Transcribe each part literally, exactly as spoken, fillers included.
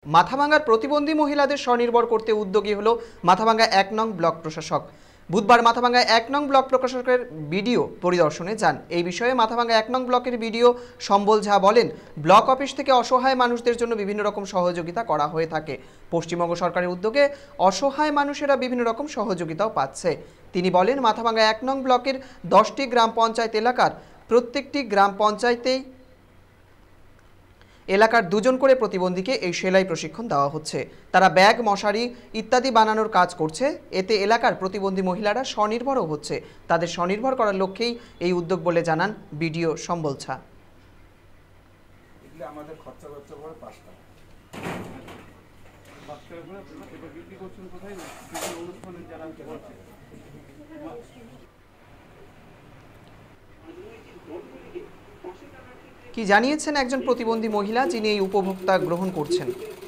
মাথাভাঙ্গার প্রতিবন্ধী মহিলাদের স্বনির্ভর করতে উদ্যোগী হলো মাথাভাঙ্গা এক নং ব্লক প্রশাসক। বুধবার মাথাভাঙ্গা এক নং ব্লক প্রশাসকের বিডিও পরিদর্শনে যান। এই বিষয়ে মাথাভাঙ্গা এক নং ব্লকের বিডিও সম্বল ঝা বলেন, ব্লক অফিস থেকে অসহায় মানুষদের জন্য বিভিন্ন রকম সহযোগিতা করা হয়ে থাকে। পশ্চিমবঙ্গ সরকারের উদ্যোগে অসহায় মানুষেরা বিভিন্ন রকম সহযোগিতাও পাচ্ছে। তিনি বলেন, মাথাভাঙ্গা এক নং ব্লকের দশটি গ্রাম পঞ্চায়েত এলাকার প্রত্যেকটি গ্রাম পঞ্চায়েতেই এলাকার দুজন করে প্রতিবন্ধীকে এই সেলাই প্রশিক্ষণ দেওয়া হচ্ছে। তারা ব্যাগ, মশারি ইত্যাদি বানানোর কাজ করছে। এতে এলাকার প্রতিবন্ধী মহিলারা স্বনির্ভরও হচ্ছে। তাদের স্বনির্ভর করার লক্ষ্যেই এই উদ্যোগ বলে জানান বিডিও সম্বল ঝা। আমাদের খরচা খরচা করে পাঁচটা কি জানিয়েছেন একজন প্রতিবন্ধী মহিলা যিনি এই উপভোক্তা গ্রহণ করছেন।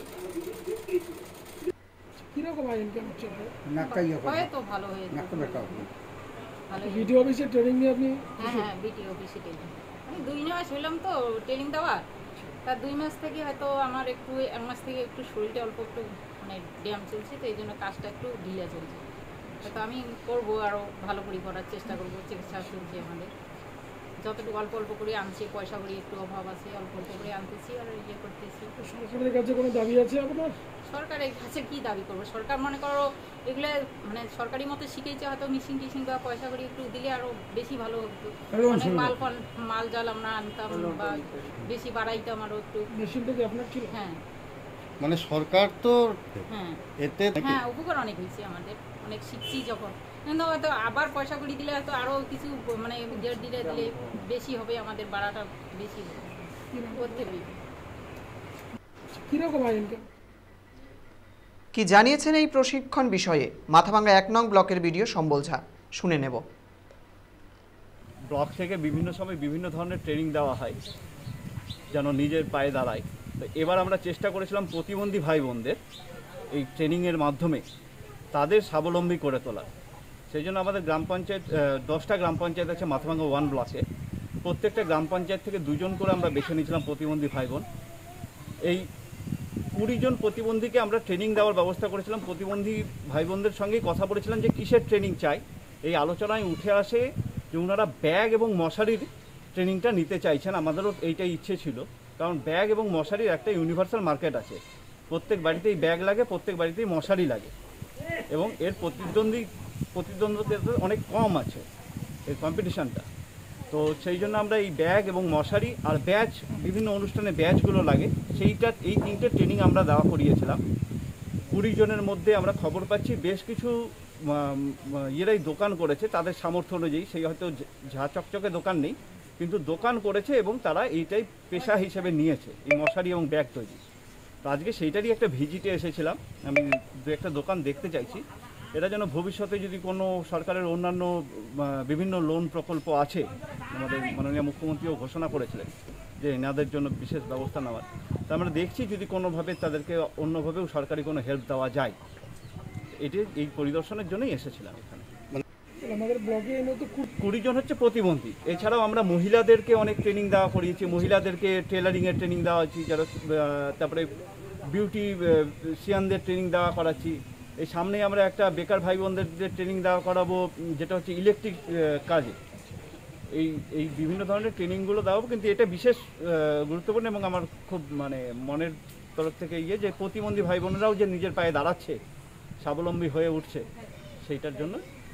কিরকম ইনকাম হচ্ছে? নাকাই হয় তো ভালো হয়ে নাকা বেকা ভালো। ভিডিও অফিসে ট্রেনিং নিয়ে আপনি? হ্যাঁ হ্যাঁ ভিডিও অফিসে ট্রেনিং আমি দুই মাস হলাম তো ট্রেনিং দেওয়ার। তার দুই মাস থেকে হয়তো আমার একটু এক মাস থেকে একটু শরীরটা অল্প একটু মানে ব্যায়াম চলছে, তো এই জন্য কাজটা একটু ঢিলা চলছে। তো আমি করবো, আরও ভালো করে করার চেষ্টা করবো। চিকিৎসা চলছে আমাদের, যতটুকু অল্প অল্প করে আনছি, পয়সা করে একটু অভাব আছে, অল্প অল্প করে আনতেছি আর ইয়ে করতেছি। সরকারের কাছে কোনো দাবি আছে আপনার? সরকারের কাছে কি দাবি করবো? সরকার মনে করো এগুলো মানে সরকারি মতো শিখেছে, হয়তো মিশিং টিশিং বা পয়সা করে একটু দিলে আরো বেশি ভালো হতো। অনেক মাল মাল জাল আমরা আনতাম বা বেশি বাড়াইতাম আরো একটু। মেশিনটা কি আপনার ছিল? হ্যাঁ, মানে সরকার তো হ্যাঁ এতে হ্যাঁ উপকার অনেক হয়েছে আমাদের, অনেক শিখছি যখন। কিন্তু হয়তো আবার পয়সা করে দিলে হয়তো আরো কিছু মানে দেড় দিলে দিলে বেশি হবে, আমাদের বাড়াটা বেশি হবে করতে হবে। কিরকম ইনকাম? কি জানিয়েছেন এই প্রশিক্ষণ বিষয়ে মাথাভাঙ্গা এক নং ব্লকের বিডিও সম্বল ঝা, শুনে নেব। ব্লক থেকে বিভিন্ন সময় বিভিন্ন ধরনের ট্রেনিং দেওয়া হয় যেন নিজের পায়ে দাঁড়ায়। তো এবার আমরা চেষ্টা করেছিলাম প্রতিবন্ধী ভাই বোনদের এই ট্রেনিংয়ের মাধ্যমে তাদের স্বাবলম্বী করে তোলা। সেই জন্য আমাদের গ্রাম পঞ্চায়েত দশটা গ্রাম পঞ্চায়েত আছে মাথাভাঙ্গা ওয়ান ব্লকে। প্রত্যেকটা গ্রাম পঞ্চায়েত থেকে দুজন করে আমরা বেছে নিয়েছিলাম প্রতিবন্ধী ভাই বোন। এই কুড়ি জন প্রতিবন্ধীকে আমরা ট্রেনিং দেওয়ার ব্যবস্থা করেছিলাম। প্রতিবন্ধী ভাই বোনদের সঙ্গেই কথা বলেছিলাম যে কিসের ট্রেনিং চাই। এই আলোচনায় উঠে আসে যে ওনারা ব্যাগ এবং মশারির ট্রেনিংটা নিতে চাইছেন। আমাদেরও এইটাই ইচ্ছে ছিল, কারণ ব্যাগ এবং মশারির একটা ইউনিভার্সাল মার্কেট আছে। প্রত্যেক বাড়িতেই ব্যাগ লাগে, প্রত্যেক বাড়িতেই মশারি লাগে, এবং এর প্রতিদ্বন্দ্বী প্রতিদ্বন্দ্বিতা অনেক কম আছে এই কম্পিটিশানটা। তো সেই জন্য আমরা এই ব্যাগ এবং মশারি আর ব্যাচ, বিভিন্ন অনুষ্ঠানে ব্যাচগুলো লাগে, সেইটা এই তিনটে ট্রেনিং আমরা দেওয়া করিয়েছিলাম। কুড়ি জনের মধ্যে আমরা খবর পাচ্ছি বেশ কিছু ইয়েরাই দোকান করেছে তাদের সামর্থ্য অনুযায়ী। সেই হয়তো ঝা চকচকে দোকান নেই, কিন্তু দোকান করেছে এবং তারা এইটাই পেশা হিসেবে নিয়েছে, এই মশারি এবং ব্যাগ তৈরি। তো আজকে সেইটারই একটা ভিজিটে এসেছিলাম। আমি দু একটা দোকান দেখতে চাইছি। এটা যেন ভবিষ্যতে যদি কোনো সরকারের অন্যান্য বিভিন্ন লোন প্রকল্প আছে, আমাদের মাননীয় মুখ্যমন্ত্রীও ঘোষণা করেছিলেন যে এনাদের জন্য বিশেষ ব্যবস্থা নেওয়ার। তা আমরা দেখছি যদি কোনোভাবে তাদেরকে অন্যভাবেও সরকারি কোনো হেল্প দেওয়া যায়। এটি এই পরিদর্শনের জন্যই এসেছিলাম এখানে। আমাদের ব্লগে কুড়ি জন হচ্ছে প্রতিবন্ধী। এছাড়াও আমরা মহিলাদেরকে অনেক ট্রেনিং দেওয়া করিয়েছি। মহিলাদেরকে টেলারিংয়ের ট্রেনিং দেওয়া হচ্ছে, যারা তারপরে বিউটি সিয়ানদের ট্রেনিং দেওয়া করাচ্ছি। এই সামনেই আমরা একটা বেকার ভাই বোনদের ট্রেনিং দেওয়া করাবো, যেটা হচ্ছে ইলেকট্রিক কাজে। এই এই বিভিন্ন ধরনের ট্রেনিংগুলো দেওয়াবো। কিন্তু এটা বিশেষ গুরুত্বপূর্ণ এবং আমার খুব মানে মনের তরফ থেকে ইয়ে যে প্রতিবন্ধী ভাই বোনেরাও যে নিজের পায়ে দাঁড়াচ্ছে, স্বাবলম্বী হয়ে উঠছে, সেইটার জন্য